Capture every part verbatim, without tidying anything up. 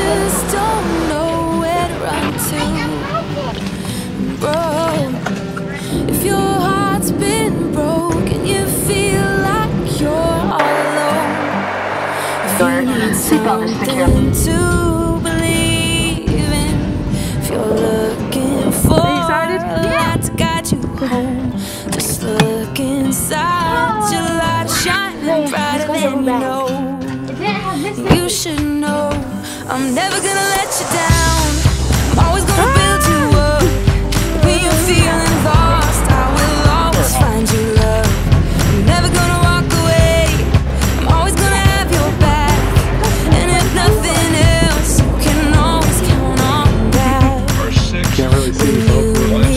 just don't know where to run to. Bro, if your heart's been broken, you feel like you're all alone. If you need something to believe in, if you're looking for a light to guide you home, just look inside. Your light shining brighter than you know. You should know I'm never gonna let you down. I'm always gonna build you up. When you're feeling lost, I will always find you love. I'm never gonna walk away. I'm always gonna have your back. And if nothing else, you can always count on that. Can't really see you both.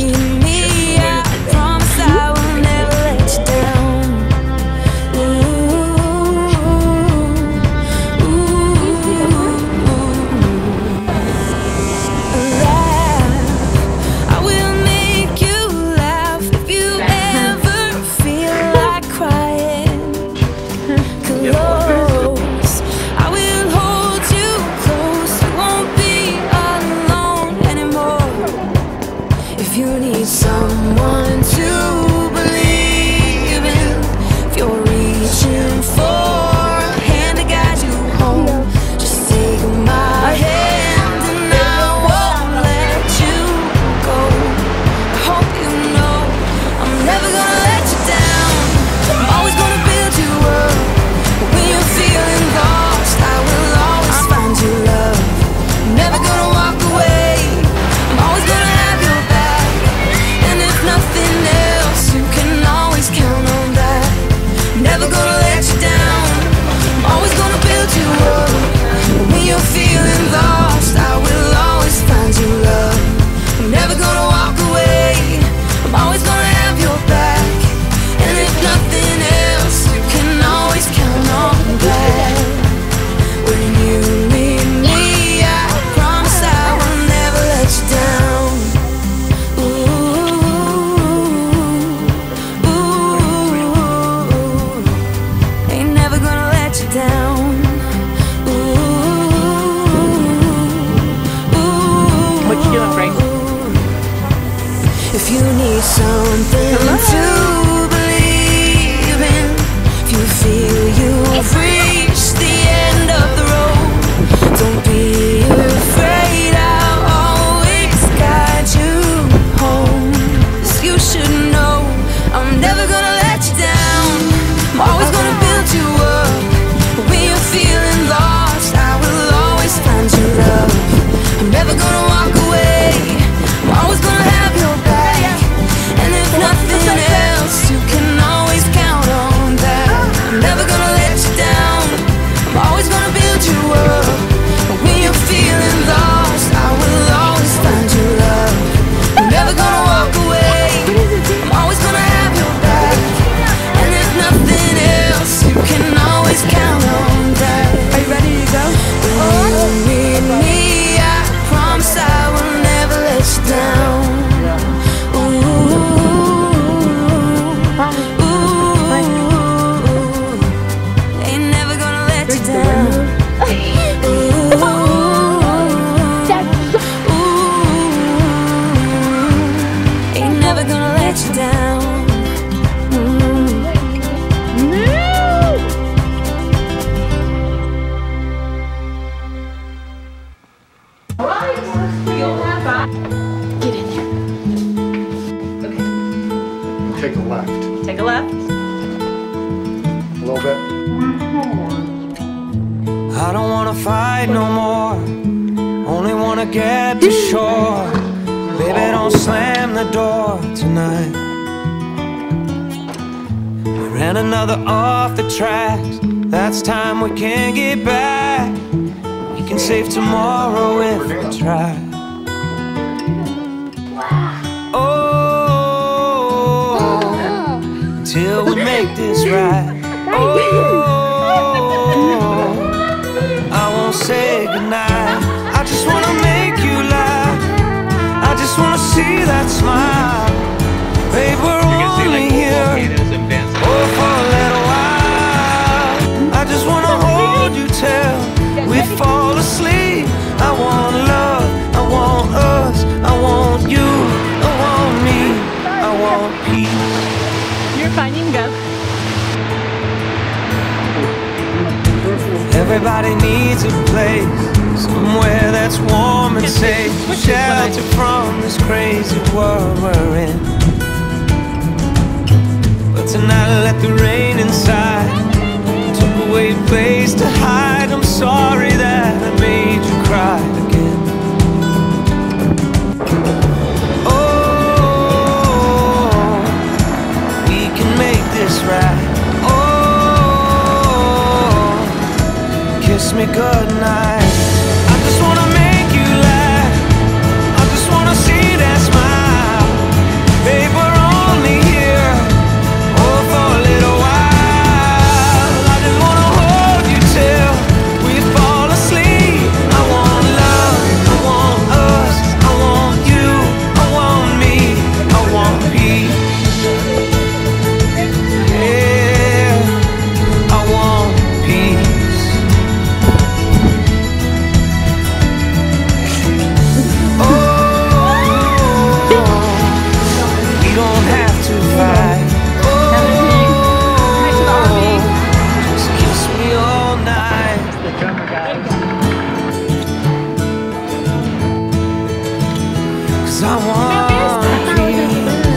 If you need someone to believe in, if you're reaching for a hand to guide you home, just take my hand and I won't let you go. I hope you know I'm never gonna let you down. I'm always gonna build you up. But when you're feeling lost, I will always find you love. I'm never gonna walk away. I'm always gonna have your back. And if nothing else, you can always count on that. I'm never gonna let you down. I'm always gonna build you up. But when you're feeling lost, I will always find you love. I'm never gonna walk away. I'm always gonna have your back. And if nothing else, you can always count on that. When you need me, I promise I will never let you down. Ooh, ooh, ain't never gonna let you down. Ooh, ooh, What you doing, Frank? if you need something to believe in, if you feel you've reached the end of the road, don't be afraid, I'll always guide you home. 'Cause you should know I'm never gonna let you down. I'm always gonna build you up. But when you're feeling lost, I will always find you love. I'm never gonna walk away. I'm always gonna have your back. And if nothing else, you can always count on that. I'm never gonna let you down. I'm always gonna build you up. But when you're feeling lost, I will always find you love. I'm never gonna walk away. I'm always gonna have your back. And if nothing else, you can always count on that. Are you ready to go? When you need me, I promise I will never let you down. Ooh, ooh, ain't never gonna let you down. Ooh, ooh, ain't never gonna let you down. Get in there. Okay. Take a left. Take a left. A little bit. I don't wanna fight no more, only wanna get to shore. Baby, don't slam the door tonight. We ran another off the tracks, that's time we can't get back. We can save tomorrow if we try. Oh, till we make this right. Oh, I won't say goodnight. I just wanna make you laugh. I just wanna see that smile. Babe, we're only here oh, for a little while. I just wanna hold you till we fall asleep. I Everybody needs a place, somewhere that's warm and safe, shelter from this crazy world we're in. But tonight I let the rain inside, took away a place to hide. I'm sorry that I made you cry again. Oh, we can make this right. Oh, kiss me goodnight. I just wanna make you laugh, I just wanna see that smile. Babe, we're only here, oh, for a little while. I just wanna hold you till we fall asleep. I want love, I want us, I want you, I want me, I want peace. Yeah, I want peace. Oh, we don't have to fight. Oh, just kiss me all night. 'Cause I want peace.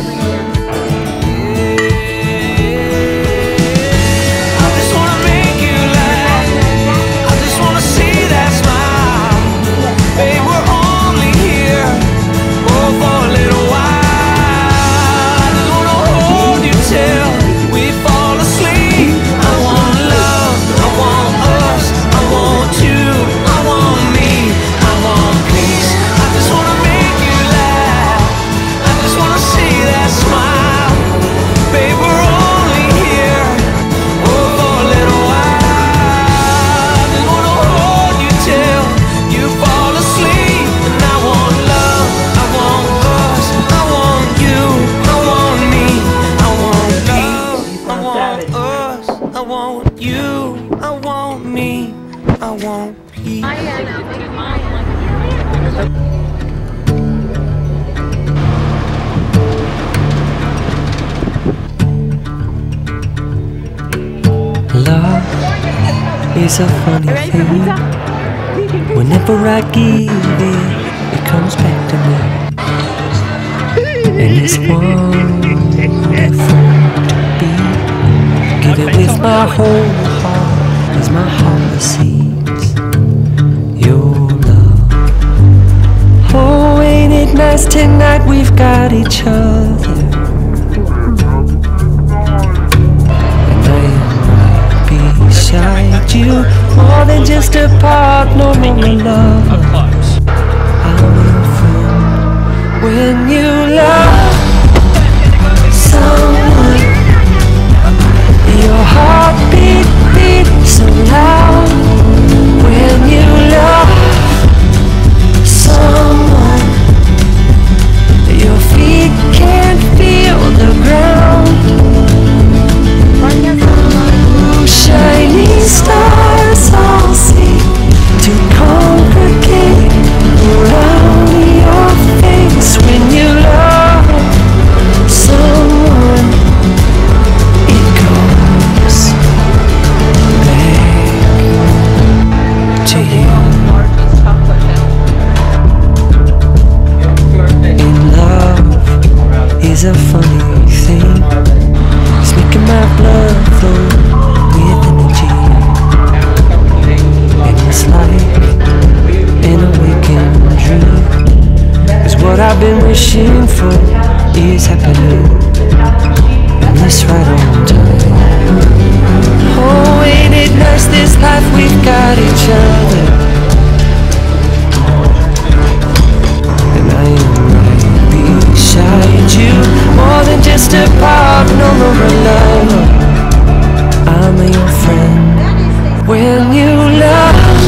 Yeah. I just wanna make you laugh, I just wanna see that smile. Babe, we're only here, oh, for a little while. I just wanna hold you till we fall asleep. I want love, I want us, I want you, I want me, I want peace. I just wanna make you laugh, I just wanna see that smile. Babe, we're only here, oh, for a little while. I just wanna hold you till you fall asleep. And I want love, I want us, I want you, I want me, I want love, I want us, I want you, I want me, I want peace. Love is a funny thing. Whenever I give it, it comes back to me. And it's wonderful to be. Give it with my whole heart, as my heart receives your love. Oh, ain't it nice tonight we've got each other. Beside you, more than just a partner, no more lovers. I'm your friend. When you love someone, your heart beat, beat so loud. When you love someone, your feet can't feel the ground. Shining stars all seem to congregate around your face. When you love someone, it goes back to you. In love is a funny thing, it's making my blood flow with energy. And it's like an awakened dream, 'cause what I've been wishing for is happening, and this right on time. Oh, ain't it nice this life we've got each other. And I am right beside you, more than just a partner or a lover. I'm your friend. When you love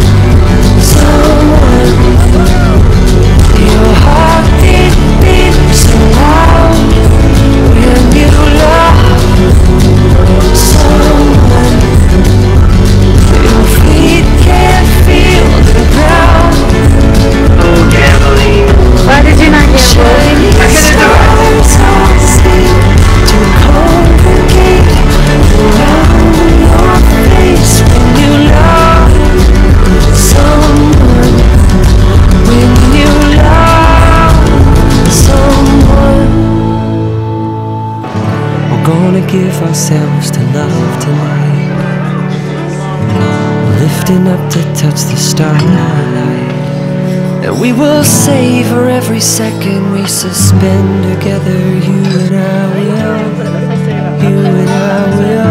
someone, your heart it beats of tonight, lifting up to touch the starlight. And we will savor every second we suspend together. You and I will, you and I will.